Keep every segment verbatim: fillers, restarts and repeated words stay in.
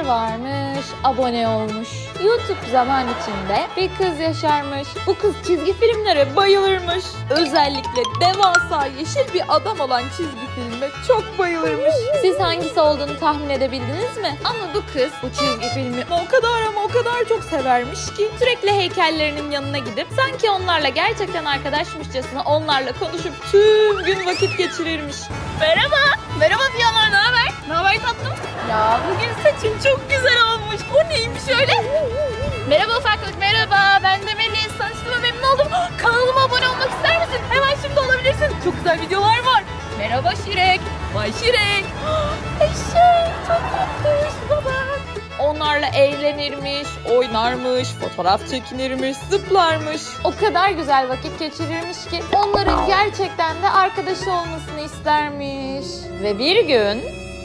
varmış? Abone olmuş. YouTube zaman içinde bir kız yaşarmış. Bu kız çizgi filmlere bayılırmış. Özellikle devasa yeşil bir adam olan çizgi filme çok bayılırmış. Siz hangisi olduğunu tahmin edebildiniz mi? Ama bu kız bu çizgi filmi o kadar ama o kadar çok severmiş ki sürekli heykellerinin yanına gidip sanki onlarla gerçekten arkadaşmışçasına onlarla konuşup tüm gün vakit geçirirmiş. Merhaba. Merhaba Fiyalar, ne haber? Ne haber tatlım? Ya bugün saçın çok güzel olmuş. O neymiş öyle? Merhaba ufaklık, merhaba. Ben de Melis. Tanıştığıma memnun oldum. Kanalıma abone olmak ister misin? Hemen şimdi olabilirsin. Çok güzel videolar var. Merhaba Şirek. Vay Şirek. Eşek çok tatlıymış baba. Onlarla eğlenirmiş, oynarmış, fotoğraf çekinirmiş, zıplarmış. O kadar güzel vakit geçirirmiş ki onların gerçekten de arkadaşı olmasını istermiş. Ve bir gün...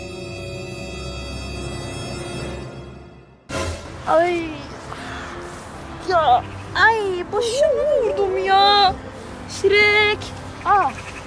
Ay... Ya... Ay başımı vurdum ya. Şirek. Aa.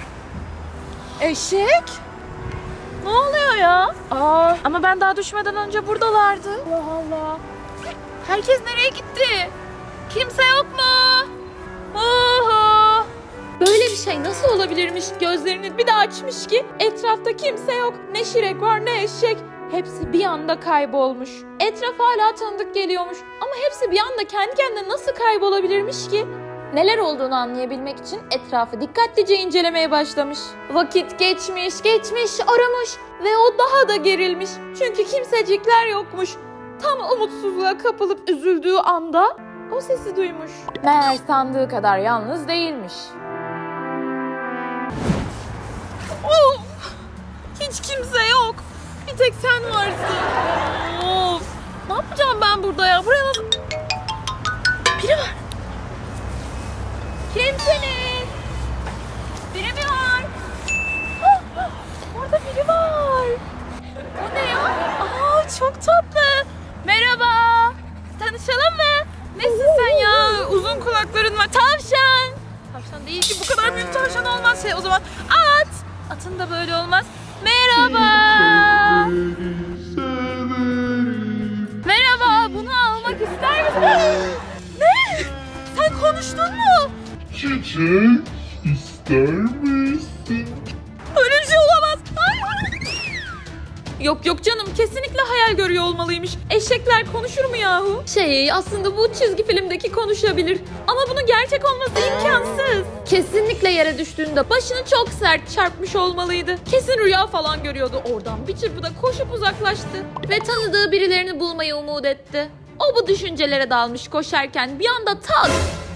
Eşek? Ne oluyor ya? Aa, ama ben daha düşmeden önce buradalardı. Allah Allah. Herkes nereye gitti? Kimse yok mu? Oho. Böyle bir şey nasıl olabilirmiş? Gözlerini bir de açmış ki etrafta kimse yok. Ne Şirek var ne eşek. Hepsi bir anda kaybolmuş. Etraf hala tanıdık geliyormuş. Ama hepsi bir anda kendi kendine nasıl kaybolabilirmiş ki? Neler olduğunu anlayabilmek için etrafı dikkatlice incelemeye başlamış. Vakit geçmiş, geçmiş, aramış ve o daha da gerilmiş. Çünkü kimsecikler yokmuş. Tam umutsuzluğa kapılıp üzüldüğü anda o sesi duymuş. Meğer sandığı kadar yalnız değilmiş. Of! Hiç kimse yok. Bir tek sen varsın. Of! Ne yapacağım ben burada ya? Buraya nasıl... Biri var. Kimsiniz? Biri mi var? Ah, orada biri var. O ne ya? Aa, çok tatlı. Merhaba. Tanışalım mı? Nesin sen ya? Uzun kulakların var. Tavşan. Tavşan değil ki, bu kadar büyük tavşan olmaz. Şey, o zaman at. Atın da böyle olmaz. Merhaba. Merhaba. Bunu almak ister misin? Ne? Sen konuştun mu? Çiçek ister misin? Öyle bir şey olamaz. Yok yok canım, kesinlikle hayal görüyor olmalıymış. Eşekler konuşur mu yahu? Şey, aslında bu çizgi filmdeki konuşabilir. Ama bunun gerçek olması imkansız. Kesinlikle yere düştüğünde başını çok sert çarpmış olmalıydı. Kesin rüya falan görüyordu. Oradan bir çırpıda koşup uzaklaştı. Ve tanıdığı birilerini bulmayı umut etti. O bu düşüncelere dalmış koşarken bir anda tak!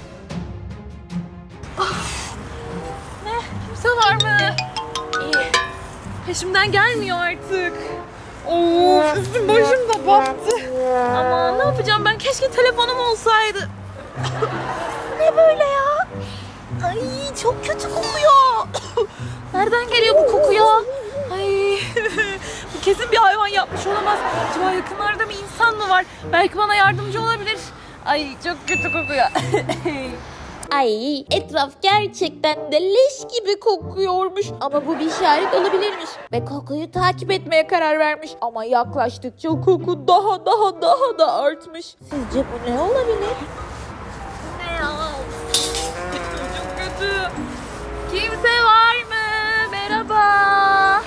Of. Ne? Kimse var mı? İyi. Peşimden gelmiyor artık. Of, üstüm başım da battı. Ama ne yapacağım ben? Keşke telefonum olsaydı. Ne böyle ya? Ay, çok kötü kokuyor. Nereden geliyor bu koku ya? Ay, bu kesin bir hayvan yapmış olamaz. Acaba yakınlarda bir insan mı var? Belki bana yardımcı olabilir. Ay, çok kötü kokuyor. Ay, etraf gerçekten de leş gibi kokuyormuş. Ama bu bir işaret olabilirmiş. Ve kokuyu takip etmeye karar vermiş. Ama yaklaştıkça koku daha daha daha da artmış. Sizce bu ne olabilir? Ne ya? Çok kötü. Kimse var mı? Merhaba.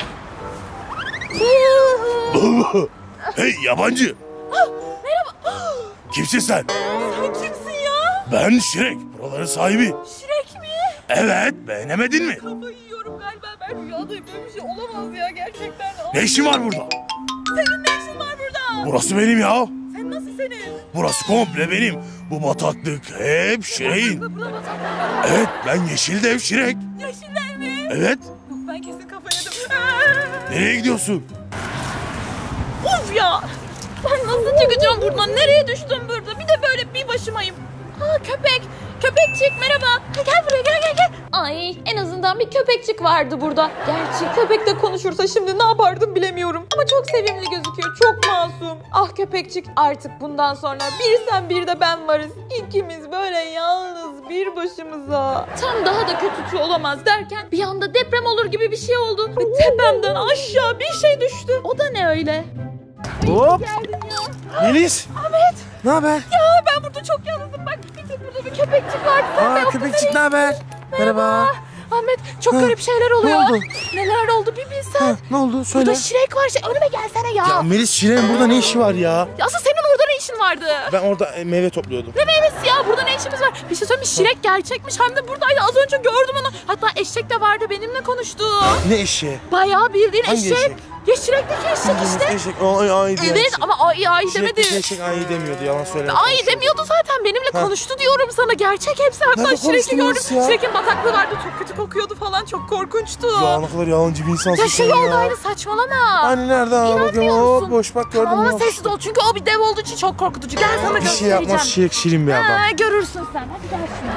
Hey yabancı. Merhaba. Kimsin sen? Sen kimsin ya? Ben Şirek. Buraların sahibi. Şirek mi? Evet, beğenemedin mi? Kafayı yiyorum galiba. Ben rüyadayım. Böyle bir şey olamaz ya gerçekten. Ne işin var burada? Senin ne işin var burada? Burası benim ya. Sen nasıl senin? Burası komple benim. Bu bataklık hep Şirek'in. Burada bataklık var. Evet, ben Yeşil Dev Şirek. Yeşiller mi? Evet. Yok, ben kesin kafayı yedim. Nereye gidiyorsun? Of ya! Ben nasıl çıkacağım buradan? Nereye düştüm burada? Bir de böyle bir başımayım. Aa, köpek! Köpekçik merhaba. Gel buraya, gel gel gel. Ay, en azından bir köpekçik vardı burada. Gerçi köpek de konuşursa şimdi ne yapardım bilemiyorum. Ama çok sevimli gözüküyor. Çok masum. Ah köpekçik, artık bundan sonra bir sen bir de ben varız. İkimiz böyle yalnız bir başımıza. Tam daha da kötüsü olamaz derken bir anda deprem olur gibi bir şey oldu. Ve tepemden aşağı bir şey düştü. O da ne öyle? Hop. Geldin ya. Melis. Ahmet. Ne haber? Ya ben burada çok yalnızım. Bak bir tek burada bir köpekçik vardı. Sen de Aa, yoktun. köpekçik ne haber? Merhaba. Ahmet çok Ha, garip şeyler oluyor. ne oldu? Neler oldu bir bilsen. Ha, ne oldu? Söyle. Burada Şirek var. Şey, önüme gelsene ya. Ya Melis, Şirin burada ne işi var ya? Ya asıl senin orada ne işin vardı? Ben orada e, meyve topluyordum. Ne meyvesi ya? Burada ne işimiz var? Bir şey söyleyeyim mi? Şirek gerçekmiş. Hem de buradaydı. Az önce gördüm onu. Hatta eşek de vardı. Benimle konuştu. Ne eşeği? Bayağı bildiğin Hangi eşek. eşek? Ya Şirek'teki eşek işte. Eşek. Ay ay diye. Evet ama ay ay demedi. Şirekteki eşek ay demiyordu, yalan söyleme. Ay demiyordu zaten. Benimle Ha. konuştu diyorum sana. Gerçek hepsi. Hatta Nerede Şirek'i gördüm. konuştunuz ya? Şirek'in bataklığı vardı. Çok kötü kokuyordu falan. Çok korkunçtu. Ya ne kadar yalancı bir insansın Ya sen şey ya. yoldaydı, saçmalama. Hani nerede? Aa, bakayım. İnanmıyor musun? Hop, boş bak gördüm. Tamam ama ya. sessiz ol çünkü o bir dev olduğu için çok korkutucu. Gel sana Bir şey göstereceğim. yapmaz, şirek şirin bir adam. Ha, görürsün sen. Hadi gel şimdi.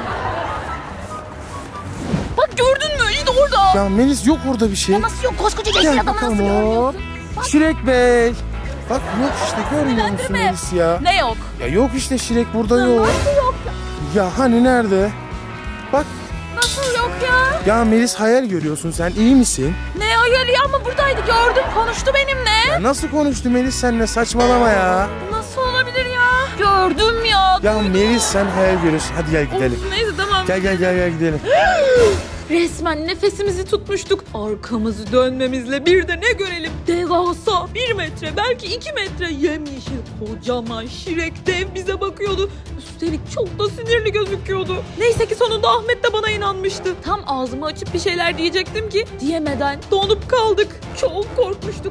Bak gördün mü? İşte orada. Ya Melis, yok orada bir şey. Ya nasıl yok? Koskoca yeşil Gel adamı nasıl bakalım, hop. görmüyorsun? Şirek Bey. Bak yok işte, görmüyor musun Sinirlendirme. Melis ya? Ne yok? Ya yok işte, Şirek burada Ya yok. nasıl yok? Ya hani nerede? Bak Nasıl yok ya? ya Melis, hayal görüyorsun sen, iyi misin? Ne hayali ya, ama buradaydı, gördüm, konuştu benimle. Ya nasıl konuştu Melis seninle, saçmalama ya. Nasıl olabilir ya? Gördüm ya. Ya Melis, sen hayal görüyorsun, hadi gel gidelim. Of, neyse tamam. Gel gel gel gel gidelim. Resmen nefesimizi tutmuştuk. Arkamızı dönmemizle bir de ne görelim? Devasa bir metre, belki iki metre yemyeşil kocaman Şirek dev bize bakıyordu. Üstelik çok da sinirli gözüküyordu. Neyse ki sonunda Ahmet de bana inanmıştı. Tam ağzımı açıp bir şeyler diyecektim ki diyemeden donup kaldık. Çok korkmuştuk.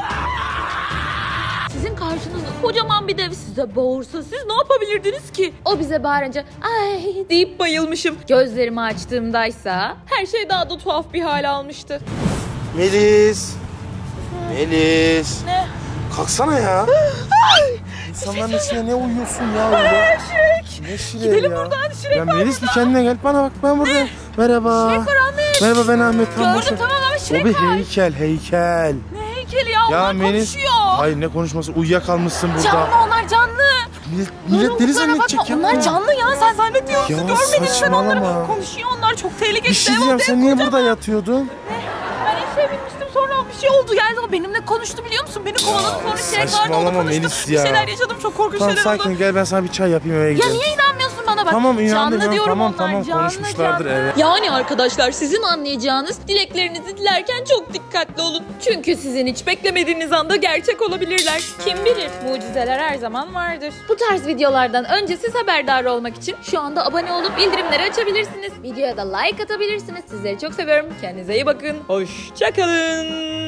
Sizin karşınızda kocaman bir dev size bağırsa siz ne yapabilirdiniz ki? O bize bağırınca ay deyip bayılmışım. Gözlerimi açtığımdaysa her şey daha da tuhaf bir hal almıştı. Melis. Melis. Ne? Kalksana ya. İnsanların içine ne uyuyorsun ya öyle? Şirek. Ne Şirek Gidelim ya? buradan, Şirek Ya var Melis, bir burada. kendine gel, bana bak, ben buradayım. Merhaba. Şirek var Ahmet. Merhaba, ben Ahmet. Tam boş Gördüm ver. tamam ama O Şirek bir var. heykel, heykel. Ne heykeli ya? Ya Onlar Melis. konuşuyor. Hayır, ne konuşması, uyuyakalmışsın burada. Canlı, onlar canlı. Millet, millet deli Onlara zannedecek bakma, ya. onlar canlı ya, sen zannetmiyorsun. Ya Görmedin sen onları. saçmalama. Konuşuyor onlar, çok tehlikeli. Bir şey Dev diyeceğim, dev sen niye kocaman. burada yatıyordun? Ben eşeğe binmiştim, sonra bir şey oldu. Yani o benimle konuştu biliyor musun? Beni kovaladı, sonra Şirek vardı, saçmalama onunla konuştu. Melis Bir ya. şeyler yaşadım, çok korkunç Tamam, şeyler oldu. sakin, gel ben sana bir çay yapayım, eve Ya gidelim. niye inanmıyorsun bana bak? Tamam, inandım Canlı ya. diyorum Tamam, onlar. tamam, canlı, konuşmuşlardır, canlı. evet. Yani arkadaşlar, sizin anlayacağınız, dileklerinizi dilerken çok dikkatli olun. Çünkü sizin hiç beklemediğiniz anda gerçek olabilirler. Kim bilir, mucizeler her zaman vardır. Bu tarz videolardan önce siz haberdar olmak için şu anda abone olup bildirimleri açabilirsiniz. Videoya da like atabilirsiniz. Sizleri çok seviyorum. Kendinize iyi bakın. Hoşça kalın.